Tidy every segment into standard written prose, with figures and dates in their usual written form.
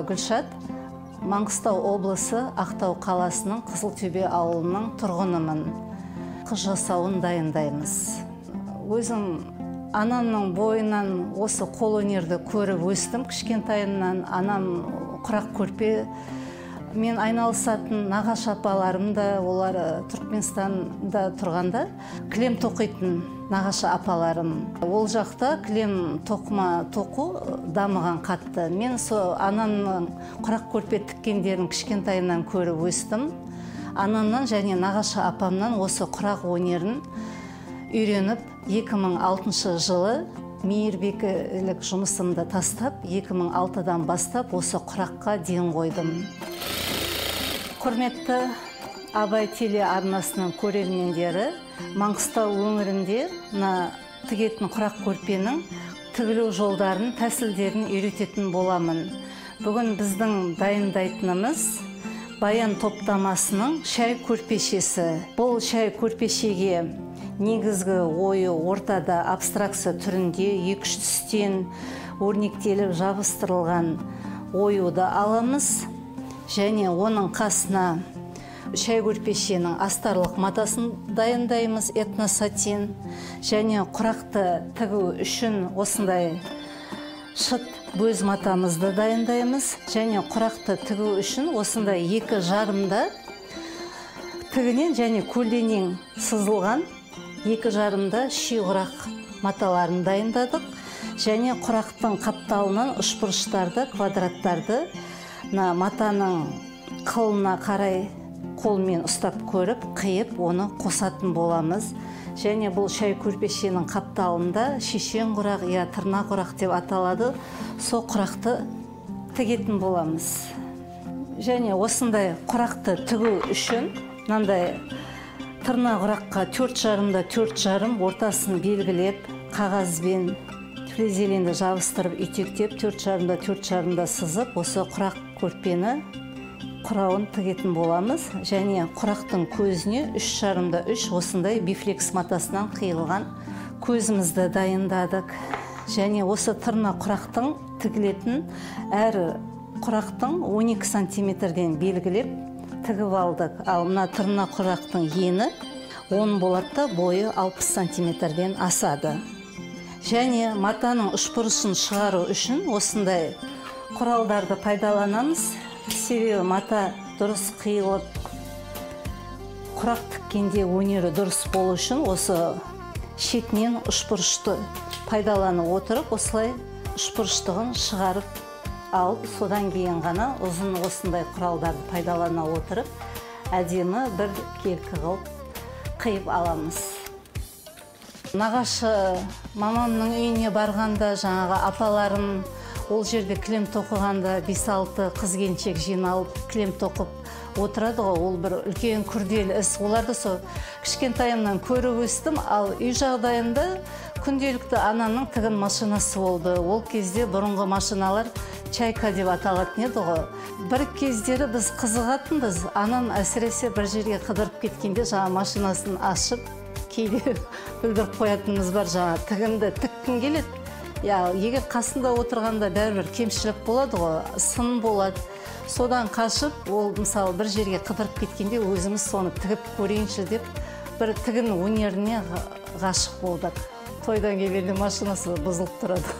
Гүлшат, Маңғыстау облысы Ақтау қаласының Қызылтөбе ауылының тұрғынымын. Қыз жасауын дайындаймыз. Өзім анамның бойынан осы қолөнерді көріп өстім. Кішкентайымнан анам құрақ көрпе мен айналысатын нағашы апаларым да, олар Түркменстанда тұрғанда кілем тоқитын нағашы апаларым. Ол жақта кілем тоқу дамыған қатты. Мен сол анамның құрақ көрпе тіккендерін кішкентайымнан көріп өстім. Анамнан және нағашы апамнан осы құрақ өнерін үйреніп, 2006 жылы мейірбикілік жұмысымды тастап, 2006-дан бастап осы құраққа ден қойдым. Құрметті Абай телеарнасының көрермендері, Маңғыстау өңірінде тігетін құрақ көрпенің тігілу жолдарын, тәсілдерін үйрететін боламын. Бүгін біздің дайындайтынымыз баян топтамасының шай көрпешесі. Бұл шай көрпешеге негізгі ойы ортада абстракция түрінде 2-3 түстен өрнектеліп жабыстырылған оюды аламыз. Және оның қасына шай көрпешенің астарлық матасын дайындаймыз, этносатин. Және құрақты тігу үшін осындай шыт бөз матамызды дайындаймыз. Және құрақты тігу үшін осындай 2 жарымда тігінен және көлденең сызылған 2 жарымда ши құрақ маталарын дайындадық. Және құрақтың қапталынан үшбұрыштарды, квадраттарды матаның қылына қарай қолмен ұстап көріп, қиып, оны қосатын боламыз. Және бұл шай көрпешенің қапталында шешен құрақ, тырна құрақ деп аталады. Сол құрақты тігетін боламыз. Және осындай құрақты тігу үшін мынандай тырна құраққа 4 жарымда 4 жарым ортасын белгілеп, қағазбен флизеленді жабыстырып, үйтектеп, 4 жарымда 4 жарымда сызып, осы құрақ көрпені құрауын тігетін боламыз. Және құрақтың көзіне 3 жарымда 3 осындай бифлекс матасынан қиылған көзімізді дайындадық. Және осы тырна құрақтың тігілетін әр құрақтың 12 сантиметрден белгілеп тігіп алдық. Ал мына тырна құрақтың ені 10 болады, бойы 60 сантиметрден асады. Және матаның үшбұрышын шығару үшін осындай құралдарды пайдаланамыз. Себебі мата дұрыс қиылып, құрақ тіккенде өнері дұрыс болу үшін осы шетінен үшбұрышты пайдаланып отырып, осылай үшбұрыштығын шығарып алып, содан кейін ғана ұзын осындай құралдарды пайдалана отырып, әдемі бір келкі қылып қиып аламыз. Нағашы мамамның үйіне барғанда, жаңағы апаларым ол жерде кілем тоқығанда 5-6 қыз-келіншек жиналып кілем тоқып отырады ғой, ол бір үлкен күрделі іс. Оларды сол кішкентайымнан көріп өстім, ал үй жағдайында күнделікті анамның тігін машинасы болды. Ол кезде бұрынғы машиналар чайка деп аталатын еді ғой. Бір кездері біз қызығатынбыз. Анам әсіресе бір жерге қыдырып кеткенде жаңа машинасын ашып, кейде білдіріп қоятынымыз бар, жаңа тігінді тіккін келеді. Егер қасында отырғанда бәрібір кемшілік болады ғой, сын болады. Содан қашып, ол мысалы бір жерге қыдырып кеткенде өзіміз соны тігіп көрейінші деп, бір тігін өнеріне ғашық болдық. Тойдан келгенде машинасы бұзылып тұрады.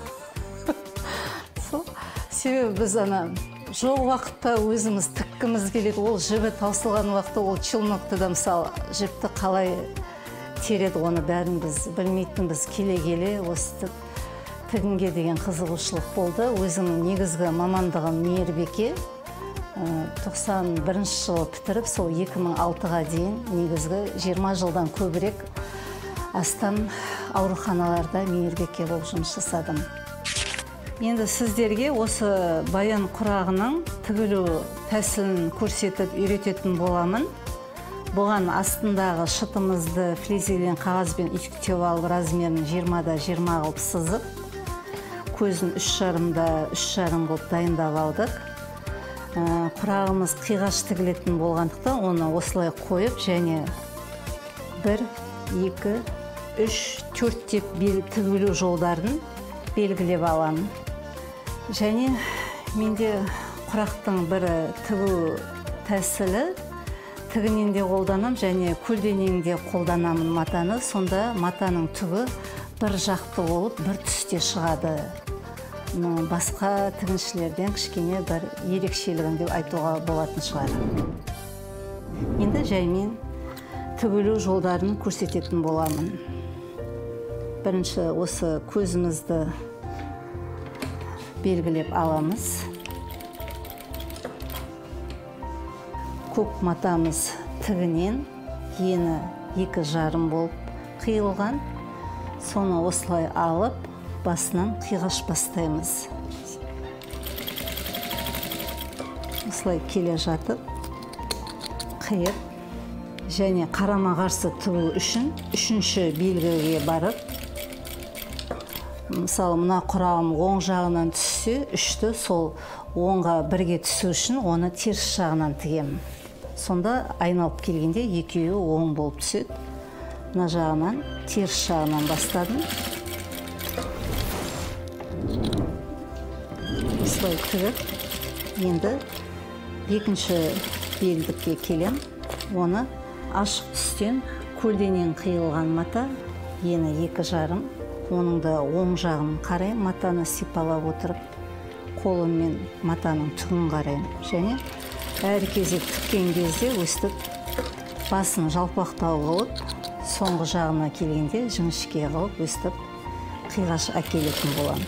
Себебі біз жоқ уақытта өзіміз тіккіміз келеді. Ол жібі таусылған уақытта ол челнокты да мысалы жіпті қалай тереді, оны бәрін біз білмейтінбіз. Келе-келе осы тігінге деген қызығушылық болды. Өзімнің негізгі мамандығым мейірбике. 91 жылы бітіріп, сол 2006-ға дейін негізгі 20 жылдан көбірек астам ауруханаларда мейірбике болып жұмыс жасадым. Енді сіздерге осы баян құрағының тігілу тәсілін көрсетіп үйрететін боламын. Бұған астындағы шытымызды флизелен қағазбен үйтіктеп алып, размерін 20-да 20 қылып сызып, көзін 3 жарымда 3 жарым қылып дайындап алдық. Құрағымыз қиғаш тігілетін болғандықтан оны осылай қойып, және 1, 2, 3, 4 деп тігілу жолдарын белгілеп аламын. Және менде құрақтың бірі тігу тәсілі, тігінен де қолданам, және көлденең де қолданамын матаны. Сонда матаның түгі бір жақты болып, бір түсте шығады. Басқа тігіншілерден кішкене бір ерекшелігін деп айтуға болатын шығар. Енді жаймен тігілу жолдарын көрсететін боламын. Бірінші осы көзімізді белгілеп аламыз. Көк матамыз тігінен ені 2,5 болып қиылған. Соны осылай алып, басынан қиғаш бастаймыз. Осылай келе жатып, қиып, және қарама-қарсы тігу үшін үшінші белгіге барып, мысалы, мына құрағым оң жағынан түссе, үшті сол оңға бірге түсу үшін оны теріс жағынан тігем. Сонда айналып келгенде екеуі оң болып түседі. Мына жағынан теріс жағынан бастадым. Осылай тігіп, енді екінші белдікке келем. Оны ашық түстен көлденең қиылған мата, ені 2,5. Оның да оң жағын қарайым, матаны сипалап отырып, қолыммен матаның түгін қарайым. Және әр кезек тіккен кезде өстіп басын жалпақтау қылып, соңғы жағына келгенде жіңішке қылып өстіп қиғаш әкелетін боламын.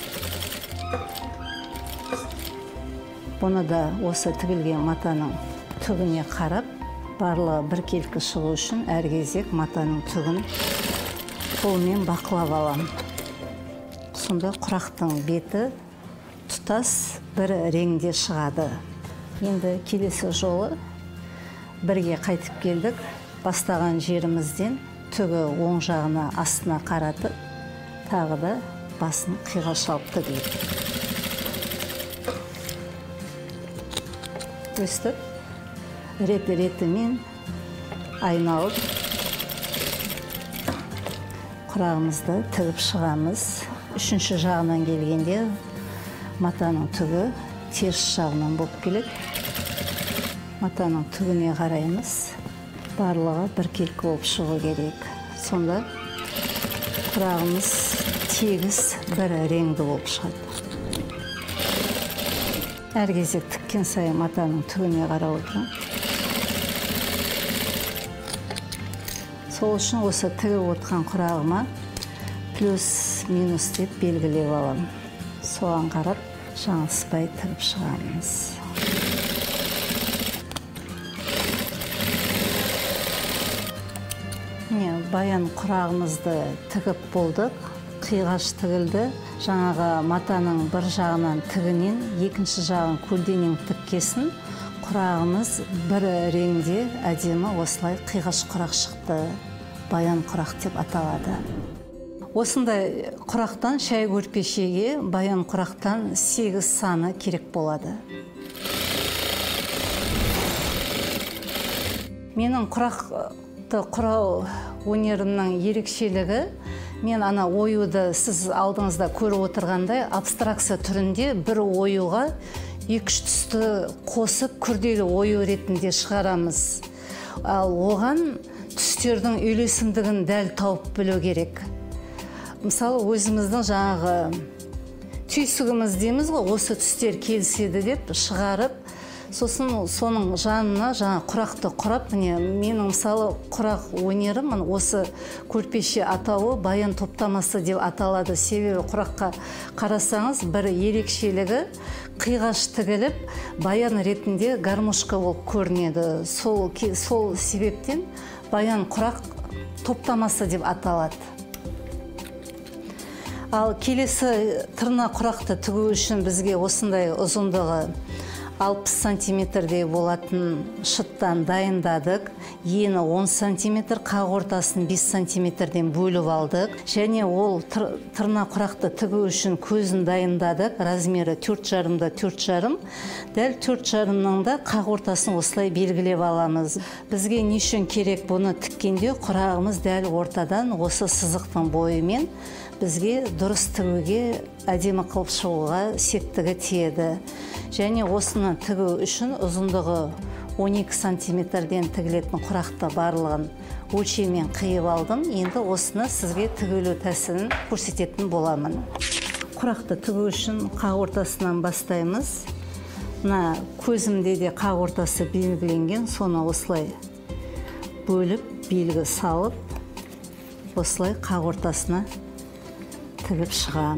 Бұны да осы тігілген матаның түгіне қарап, барлығы біркелкі шығу үшін әр кезек матаның түгін қолмен бақылап аламын. Сонда құрақтың беті тұтас бір реңде шығады. Енді келесі жолы бірге қайтып келдік. Бастаған жерімізден түгі оң жағына астына қаратып, тағы да басын қиғаш алып тігейік. Өстіп, реті-ретімен айналып, құрағымызды тігіп шығамыз. Үшінші жағынан келгенде матаның түгі теріс жағынан болып келеді. Матаның түгіне қараймыз. Барлығы біркелкі болып шығу керек. Сонда құрағымыз тегіс бір реңді болып шығады. Әр кезек тіккен сайын матаның түгіне қарап отырам. Сол үшін осы тігіп отырған құрағыма плюс-минус деп белгілеп аламын. Соған қарап жаңылыспай тігіп шығамыз. Баян құрағымызды тігіп болдық, қиғаш тігілді. Жаңағы матаның бір жағынан тігінен, екінші жағын көлденең тіккесін, құрағымыз бір реңде әдемі осылай қиғаш құрақ шықты. Баян құрақ деп аталады. Осындай құрақтан шай көрпешеге баян құрақтан 8 саны керек болады. Менің құрақты құрау өнерімнің ерекшелігі, мен ана оюды сіз алдыңызда көріп отырғандай абстракция түрінде бір оюға 2-3 түсті қосып күрделі ою ретінде шығарамыз. Ал оған түстердің үйлесімдігін дәл тауып білу керек. Мысалы, өзіміздің жаңағы түйсігіміз дейміз ғой, осы түстер келіседі деп шығарып, сосын соның жанына жаңа құрақты құрап, менің мысалы құрақ өнерім осы көрпеше атауы баян топтамасы деп аталады. Себебі құраққа қарасаңыз бір ерекшелігі қиғаш тігіліп, баян ретінде гармошка болып көрінеді. Сол себептен баян құрақ топтамасы деп аталады. Ал келесі тырна құрақты тігу үшін бізге осындай ұзындығы 60 сантиметрдей болатын шыттан дайындадық. Ені 10 сантиметр, қақ ортасын 5 сантиметрден бөліп алдық. Және ол тырна құрақты тігу үшін көзін дайындадық. Размері 4,5-да 4,5. Дәл 4,5-ның да қақ ортасын осылай белгілеп аламыз. Бізге не үшін керек бұны тіккенде құрағымыз дәл ортадан осы сызықтың бойымен бізге дұрыс тігуге, әдемі қылып шығуға септігі тиеді. Және осыны тігу үшін ұзындығы 12 сантиметрден тігілетін құрақты барлығын өлшеммен қиып алдым. Енді осыны сізге тігілу тәсілін көрсететін боламын. Құрақты тігу үшін қақ ортасынан бастаймыз. Мына көзімде де қақ ортасы белгіленген, соны осылай бөліп, белгі салып, осылай қақ ортасына тігіп шығам.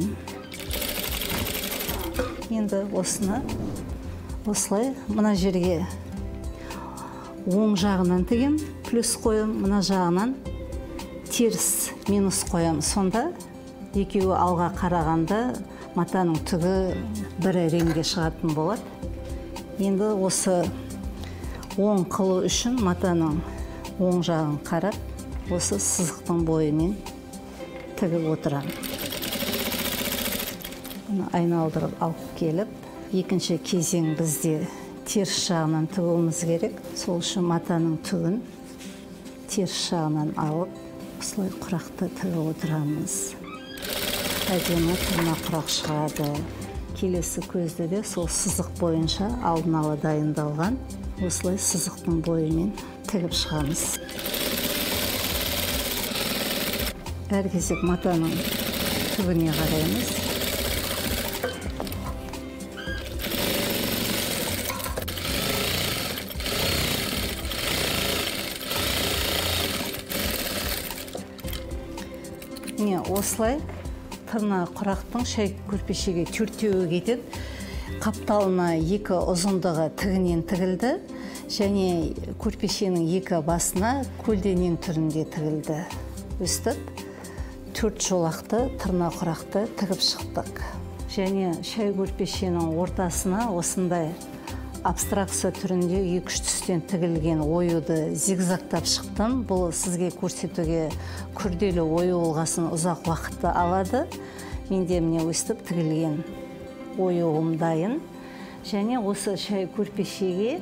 Енді осыны осылай мына жерге оң жағынан тігем, плюс қоям, мына жағынан теріс минус қоям. Сонда екеуі алға қарағанда матаның түгі бір реңге шығатын болады. Енді осы оң қылу үшін матаның оң жағын қарап, осы сызықтың бойымен тігіп отырам. Айналдырып алып келіп, екінші кезең бізде теріс жағынан тігуіміз керек. Сол үшін матаның түгін теріс жағынан алып, осылай құрақты тігіп отырамыз. Әдемі тырна құрақ шығады. Келесі көзді де сол сызық бойынша алдын ала дайындалған осылай сызықтың бойымен тігіп шығамыз. Әр кезек матаның түбіне қараймыз. Міне осылай тырна құрақтың шай көрпешеге төртеуі кетеді. Қапталына екі ұзындығы тігінен тігілді, және көрпешенің екі басына көлденең түрінде тігілді. Өстіп, 4 жолақты тырна құрақты тігіп шықтық. Және шай көрпешенің ортасына осындай абстракция түрінде 2-3 түстен тігілген оюды зигзагтап шықтым. Бұл сізге көрсетуге күрделі ою болғасын ұзақ уақытты алады. Менде міне өстіп тігілген оюым дайын. Және осы шай көрпешеге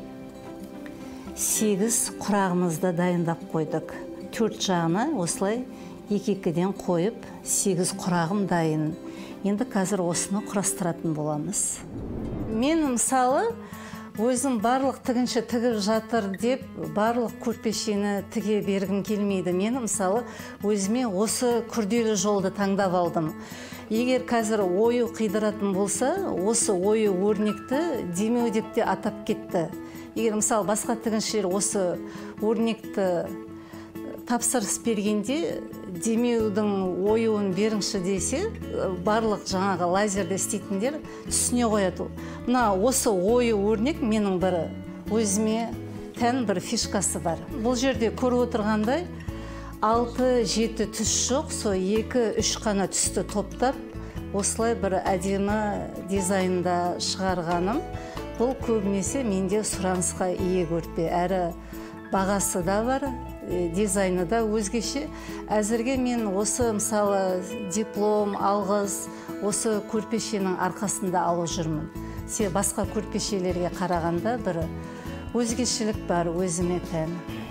8 құрағымызды дайындап қойдық. 4 жағына осылай 2-2-ден қойып, 8 құрағым дайын. Енді қазір осыны құрастыратын боламыз. Мен мысалы өзім барлық тігінші тігіп жатыр деп, барлық көрпешені тіге бергім келмейді. Мен мысалы өзіме осы күрделі жолды таңдап алдым. Егер қазір ою қидыратын болса, осы ою өрнекті демеу деп те атап кетті. Егер мысалы басқа тігіншілер осы өрнекті тапсырыс бергенде демеудің оюын беріңші десе, барлық жаңағы лазерде істейтіндер түсіне қояды. Мына осы ою өрнек менің бір өзіме тән бір фишкасы бар. Бұл жерде көріп отырғандай 6-7 түс жоқ, со 2-3 қана түсті топтап, осылай бір әдемі дизайнда шығарғаным. Бұл көбінесе менде сұранысқа ие көрпе, әрі бағасы да бар, дизайны да өзгеше. Әзірге мен осы мысалы диплом, алғыс, осы көрпешенің арқасында алып жүрмін. Басқа көрпешелерге қарағанда бір өзгешелік бар, өзіме тән.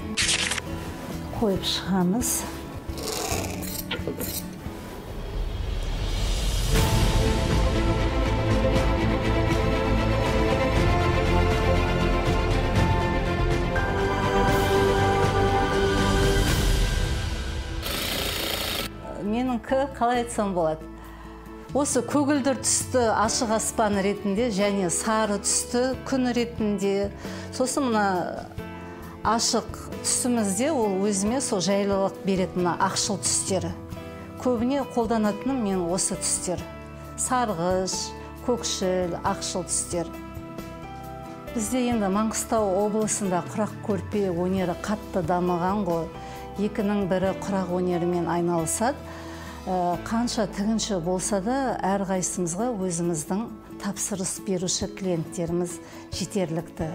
Қойып шығамыз. Меніңкі қалай айтсам болады. Осы көгілдір түсті ашық аспан ретінде және сары түсті күн ретінде, сосын мына ашық түсімізде ол өзіме сол жайлылық беретін мына ақшыл түстері. Көбіне қолданатыным мен осы түстер. Сарғыш, көкшіл, ақшыл түстер. Бізде енді Маңғыстау облысында құрақ көрпе өнері қатты дамыған ғой. Екінің бірі құрақ өнерімен айналысады. Қанша тігінші болса да, әрқайсымызға өзіміздің тапсырыс беруші клиенттеріміз жетерлікті.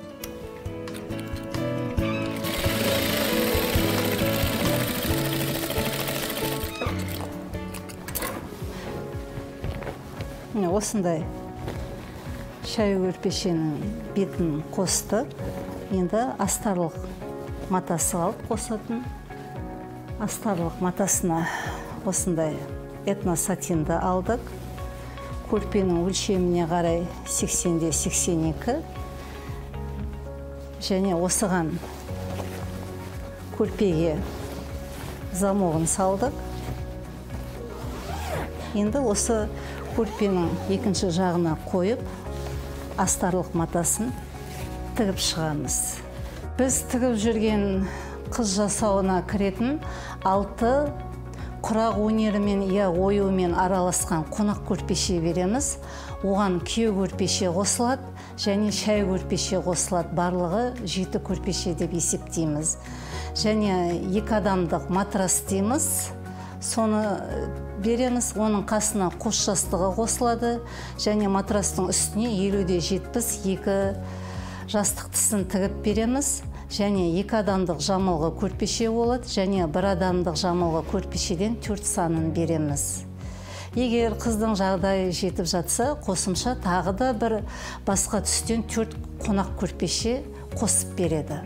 Осындай шай көрпешенің бетін қосты. Енді астарлық матасы алып қосатын. Астарлық матасына осындай этносатинді алдық. Көрпенің өлшеміне қарай 80-де 82. Және осыған көрпеге замогын салдық. Енді осы көрпенің екінші жағына қойып, астарлық матасын тігіп шығамыз. Біз тігіп жүрген қыз жасауына кіретін 6 құрақ өнерімен, оюмен араласқан қонақ көрпеше береміз. Оған күйе көрпеше қосылады, және шай көрпеше қосылады. Барлығы 7 көрпеше деп есептейміз. Және 2 адамдық матрас дейміз. Соны береміз, оның қасына қос жастығы қосылады, және матрастың үстіне 50-де 70 2 жастықтысын тігіп береміз. Және 2 адамдық жамылғы көрпеше болады, және 1 адамдық жамылғы көрпешеден 4 санын береміз. Егер қыздың жағдайы жетіп жатса, қосымша тағы да бір басқа түстен 4 қонақ көрпеше қосып береді.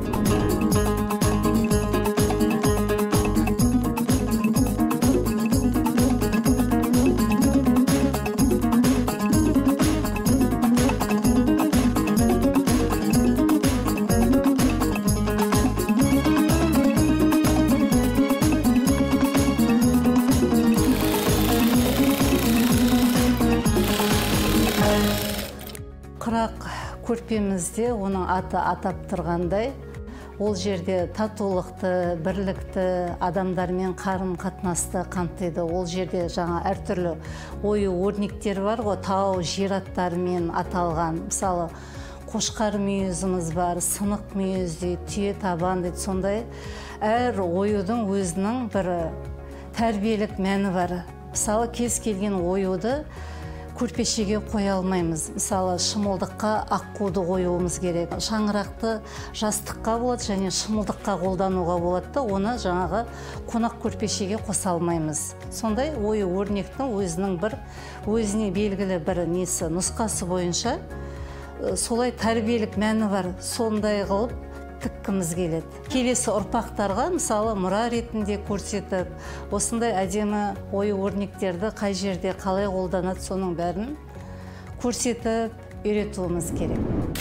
Құрақ көрпемізде оның аты атап тұрғандай, ол жерде татулықты, бірлікті, адамдармен қарым-қатынасты қамтиды. Ол жерде жаңа әртүрлі ою өрнектер бар ғой, тау, жер аттарымен аталған. Мысалы, қошқар мүйізіміз бар, сынық мүйіз дейді, түйе табан дейді. Сондай әр оюдың өзінің бір тәрбиелік мәні бар. Мысалы, кез келген оюды көрпешеге қоя алмаймыз. Мысалы, шымылдыққа аққуды қоюымыз керек. Шаңырақты жастыққа болады, және шымылдыққа қолдануға болады да, оны жаңағы қонақ көрпешеге қоса алмаймыз. Сондай ою өрнектің өзіне белгілі бір нұсқасы бойынша солай тәрбиелік мәні бар. Сондай қылып тіккіміз келеді. Келесі ұрпақтарға мысалы мұра ретінде көрсетіп, осындай әдемі ою өрнектерді қай жерде қалай қолданады, соның бәрін көрсетіп, үйретуіміз керек.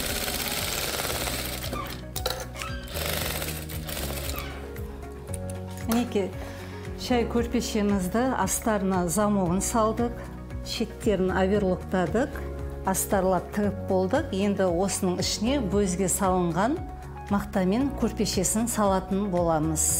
Мінекей, шай көрпешемізді астарына замогын салдық, шеттерін оверлоктадық, астарлап тігіп болдық. Енді осының ішіне бөзге салынған мақтамен көрпешесін салатын боламыз.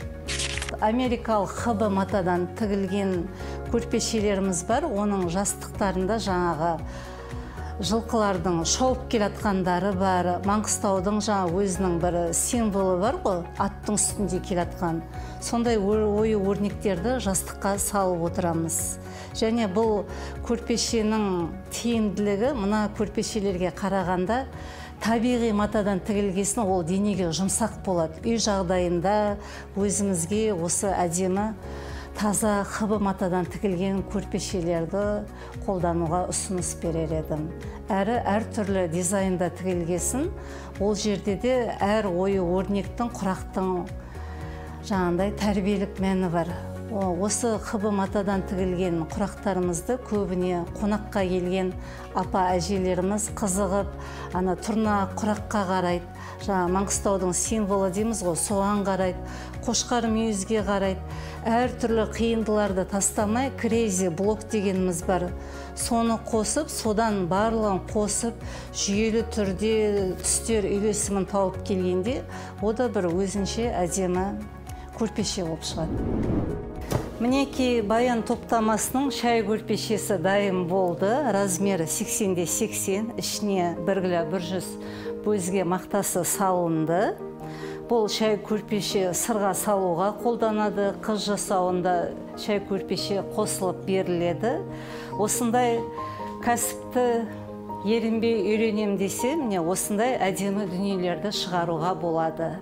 Америкалық хыбы матадан тігілген көрпешелеріміз бар. Оның жастықтарында жаңағы жылқылардың шауып келатқандары бар. Маңғыстаудың өзінің бір символы бар ғой, аттың үстінде келатқан. Сондай ою өрнектерді жастыққа салып отырамыз. Және бұл көрпешенің тиімділігі мына көрпешелерге қарағанда табиғи матадан тігілгесін ол денеге жұмсақ болады. Үй жағдайында өзімізге осы әдемі таза хыбы матадан тігілген көрпешелерді қолдануға ұсыныс берер едім. Әртүрлі дизайнда тігілгесін, ол жерде де әр ою өрнектің, құрақтың жаңағындай тәрбиелік мәні бар. Осы хыбы матадан тігілген құрақтарымызды көбіне қонаққа келген апа әжелеріміз қызығып, тұрна құраққа қарайды. Маңғыстаудың символы дейміз ғой, соған қарайды, қошқар мүйізге қарайды. Әртүрлі қиындыларды тастамай, крейзи блок дегеніміз бар. Соны қосып, содан барлығын қосып, жүйелі түрде түстер үйлесімін тауып келгенде, о да бір өзінше әдемі көрпеше болып шығады. Мінекей баян топтамасының шай көрпешесі дайын болды. Размері 80-де 80, ішіне 100 бөзге мақтасы салынды. Бұл шай көрпеше сырға салуға қолданады. Қыз жасауында шай көрпеше қосылып беріледі. Осындай кәсіпті ерінбей үйренем десе, міне осындай әдемі дүниелерді шығаруға болады.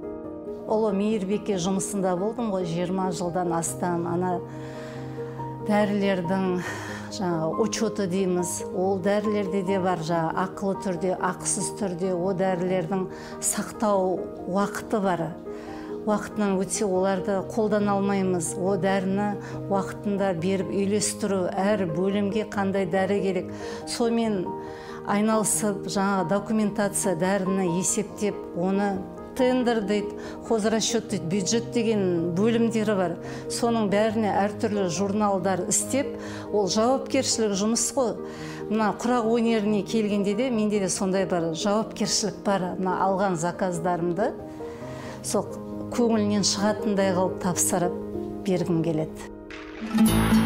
Ұлы мейірбике жұмысында болдым ғой, 20 жылдан астам. Дәрілердің учеты дейміз, ол дәрілерде де бар, ақылы түрде, ақысыз түрде, о дәрілердің сақтау уақыты бар. уақытынан өтсе оларды қолдана алмаймыз. О дәріні уақытында беріп үйлестіру, әр бөлімге қандай дәрі керек, сомен айналысып, жаңағы документация дәріні есептеп, оны тендер дейді, хозрасчет дейді, бюджет деген бөлімдері бар. Соның бәріне әртүрлі журналдар істеп, ол жауапкершілік жұмыс қой. Мына құрақ өнеріне келгенде де менде де сондай бар жауапкершілік бар. Мына алған заказдарымды сол көңілінен шығатындай қылып тапсырып бергім келеді.